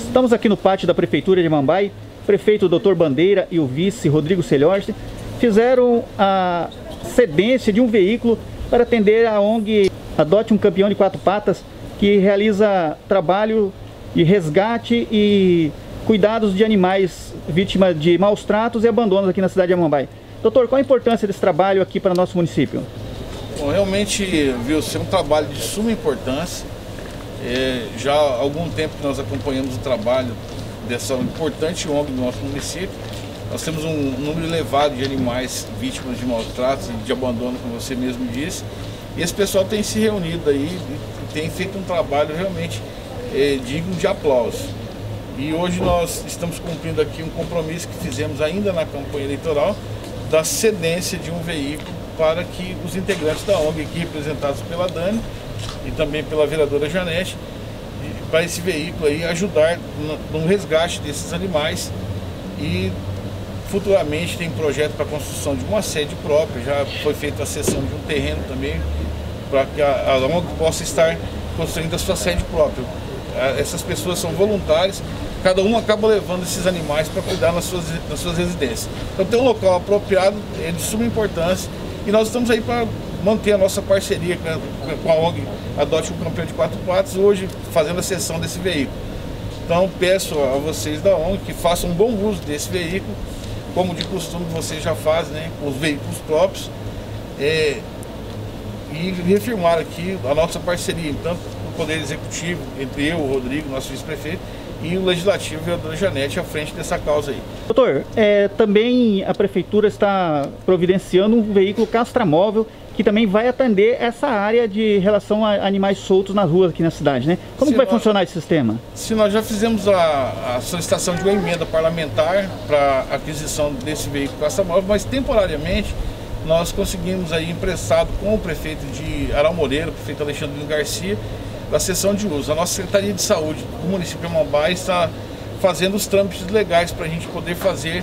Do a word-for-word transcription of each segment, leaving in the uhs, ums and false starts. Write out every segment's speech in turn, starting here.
Estamos aqui no pátio da Prefeitura de Amambai. O prefeito doutor Bandeira e o vice Rodrigo Celhorsti fizeram a cedência de um veículo para atender a ONG Adote um Campeão de Quatro Patas, que realiza trabalho de resgate e cuidados de animais vítimas de maus tratos e abandonos aqui na cidade de Amambai. Doutor, qual a importância desse trabalho aqui para o nosso município? Bom, realmente, viu, é um trabalho de suma importância. É, já há algum tempo que nós acompanhamos o trabalho dessa importante ONG do nosso município. Nós temos um número elevado de animais vítimas de maus tratos e de abandono, como você mesmo disse. E esse pessoal tem se reunido aí e tem feito um trabalho realmente é, digno de aplauso. E hoje nós estamos cumprindo aqui um compromisso que fizemos ainda na campanha eleitoral da cedência de um veículo para que os integrantes da ONG aqui, representados pela Dani e também pela vereadora Janete, para esse veículo aí ajudar no, no resgate desses animais. E futuramente tem projeto para a construção de uma sede própria, já foi feita a cessão de um terreno também para que a, a ONG possa estar construindo a sua sede própria. Essas pessoas são voluntárias, cada um acaba levando esses animais para cuidar nas suas, nas suas residências. Então ter um local apropriado é de suma importância e nós estamos aí para manter a nossa parceria com a ONG Adote um Campeão de Quatro Patas, hoje fazendo a cessão desse veículo. Então peço a vocês da ONG que façam um bom uso desse veículo, como de costume vocês já fazem, né, com os veículos próprios, é, e reafirmar aqui a nossa parceria, tanto o Poder Executivo, entre eu, o Rodrigo, nosso vice-prefeito, e o Legislativo, a vereadora Janete, à frente dessa causa aí. Doutor, é, também a Prefeitura está providenciando um veículo castramóvel que também vai atender essa área de relação a animais soltos nas ruas aqui na cidade, né? Como que vai nós, funcionar esse sistema? Se nós já fizemos a, a solicitação de uma emenda parlamentar para a aquisição desse veículo castramóvel, mas temporariamente nós conseguimos aí emprestado com o prefeito de Aral Moreira, o prefeito Alexandre Garcia, da sessão de uso. A nossa Secretaria de Saúde do município de Amambai está fazendo os trâmites legais para a gente poder fazer,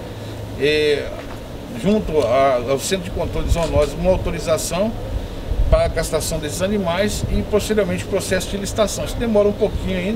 é, junto a, ao Centro de Controle de Zoonoses, uma autorização para a castração desses animais e posteriormente o processo de licitação. Isso demora um pouquinho ainda,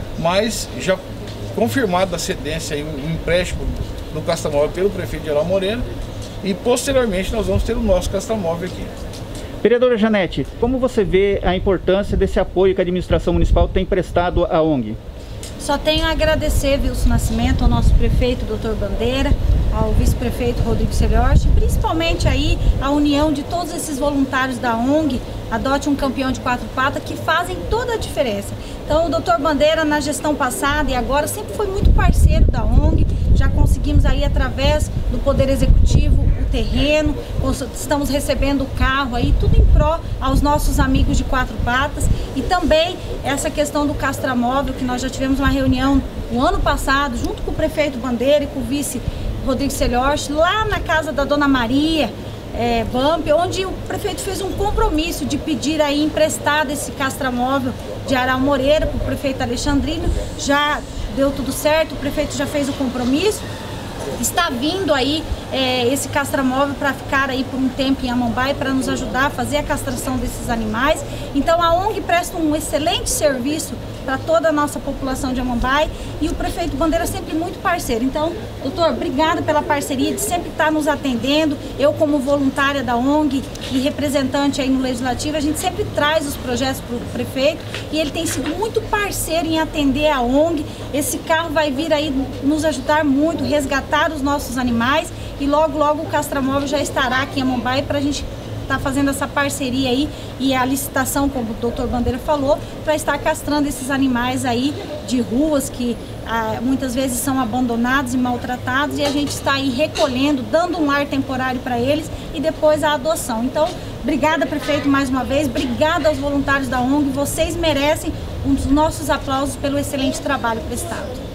mas já confirmado a cedência e o empréstimo do castramóvel pelo prefeito de Aral Moreira e posteriormente nós vamos ter o nosso castramóvel aqui. Vereadora Janete, como você vê a importância desse apoio que a administração municipal tem prestado à ONG? Só tenho a agradecer, Wilson Nascimento, ao nosso prefeito, doutor Bandeira, ao vice-prefeito Rodrigo Celhorsti, principalmente aí a união de todos esses voluntários da ONG Adote um Campeão de Quatro Patas, que fazem toda a diferença. Então o doutor Bandeira, na gestão passada e agora, sempre foi muito parceiro da ONG. Já conseguimos aí, através do Poder Executivo, o terreno, estamos recebendo o carro aí, tudo em pró aos nossos amigos de quatro patas. E também essa questão do castramóvel, que nós já tivemos uma reunião no ano passado, junto com o prefeito Bandeira e com o vice Rodrigo Celhorsti, lá na casa da Dona Maria, é, Vamp, onde o prefeito fez um compromisso de pedir aí emprestado esse castramóvel de Aral Moreira para o prefeito Alexandrino. Já deu tudo certo, o prefeito já fez o compromisso. Está vindo aí é, esse castramóvel para ficar aí por um tempo em Amambai, para nos ajudar a fazer a castração desses animais. Então a ONG presta um excelente serviço para toda a nossa população de Amambai e o prefeito Bandeira sempre muito parceiro. Então, doutor, obrigado pela parceria de sempre estar nos atendendo. Eu, como voluntária da ONG e representante aí no Legislativo, a gente sempre traz os projetos para o prefeito e ele tem sido muito parceiro em atender a ONG. Esse carro vai vir aí nos ajudar muito, resgatar os nossos animais e logo, logo o castramóvel já estará aqui em Amambai para a gente está fazendo essa parceria aí e a licitação, como o doutor Bandeira falou, para estar castrando esses animais aí de ruas que ah, muitas vezes são abandonados e maltratados, e a gente está aí recolhendo, dando um lar temporário para eles e depois a adoção. Então, obrigada, prefeito, mais uma vez, obrigada aos voluntários da ONG, vocês merecem os nossos aplausos pelo excelente trabalho prestado.